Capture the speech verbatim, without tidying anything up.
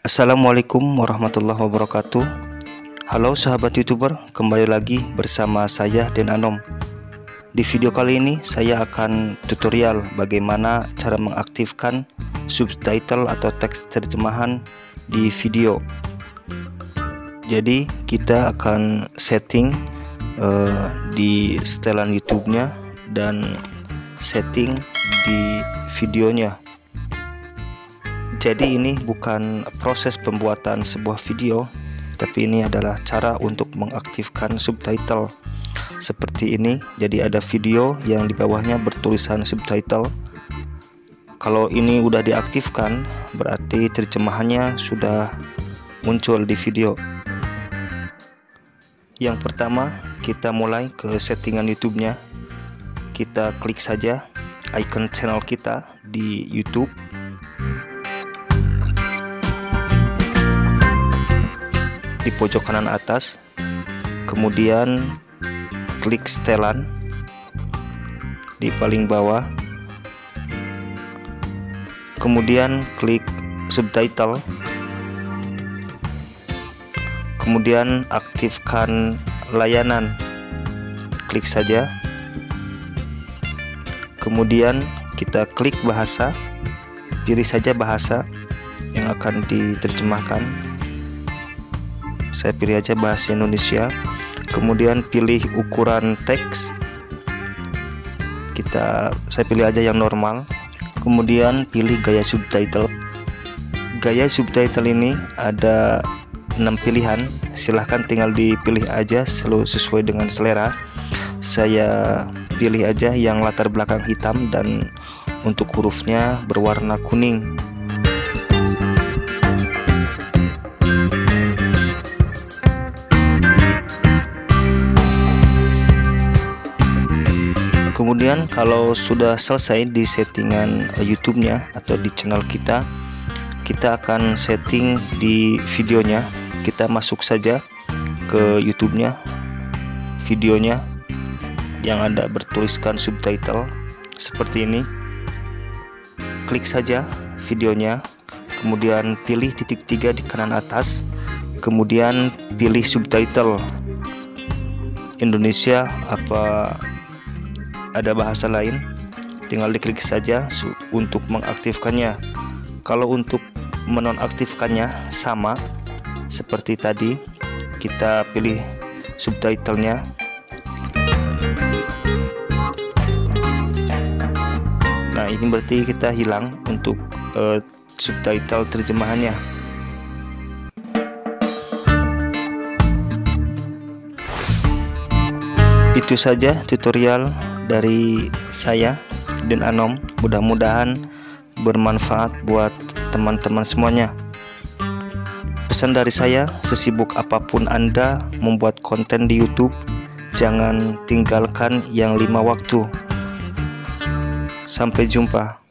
Assalamualaikum warahmatullahi wabarakatuh. Halo sahabat YouTuber, kembali lagi bersama saya Den Anom. Di video kali ini saya akan tutorial bagaimana cara mengaktifkan subtitle atau teks terjemahan di video. Jadi kita akan setting uh, di setelan YouTube-nya dan setting di videonya. Jadi ini bukan proses pembuatan sebuah video, tapi ini adalah cara untuk mengaktifkan subtitle seperti ini. Jadi ada video yang di bawahnya bertulisan subtitle. Kalau ini udah diaktifkan, berarti terjemahannya sudah muncul di video. Yang pertama, kita mulai ke settingan YouTube-nya. Kita klik saja icon channel kita di YouTube. Di pojok kanan atas, kemudian klik setelan di paling bawah, kemudian klik subtitle, kemudian aktifkan layanan, klik saja, kemudian kita klik bahasa, pilih saja bahasa yang akan diterjemahkan. Saya pilih aja bahasa Indonesia. Kemudian pilih ukuran teks. Kita saya pilih aja yang normal. Kemudian pilih gaya subtitle. Gaya subtitle ini ada enam pilihan. Silahkan tinggal dipilih aja selalu sesuai dengan selera. Saya pilih aja yang latar belakang hitam dan untuk hurufnya berwarna kuning. Kemudian kalau sudah selesai di settingan YouTube-nya atau di channel kita, kita akan setting di videonya. Kita masuk saja ke YouTube-nya, videonya yang ada bertuliskan subtitle seperti ini. Klik saja videonya, kemudian pilih titik tiga di kanan atas, kemudian pilih subtitle Indonesia apa ada bahasa lain, tinggal diklik saja untuk mengaktifkannya. Kalau untuk menonaktifkannya sama seperti tadi, kita pilih subtitlenya. Nah, ini berarti kita hilang untuk uh, subtitle terjemahannya. Itu saja tutorial dari saya Den Anom. Mudah-mudahan bermanfaat buat teman-teman semuanya. Pesan dari saya, sesibuk apapun Anda membuat konten di YouTube, jangan tinggalkan yang lima waktu. Sampai jumpa.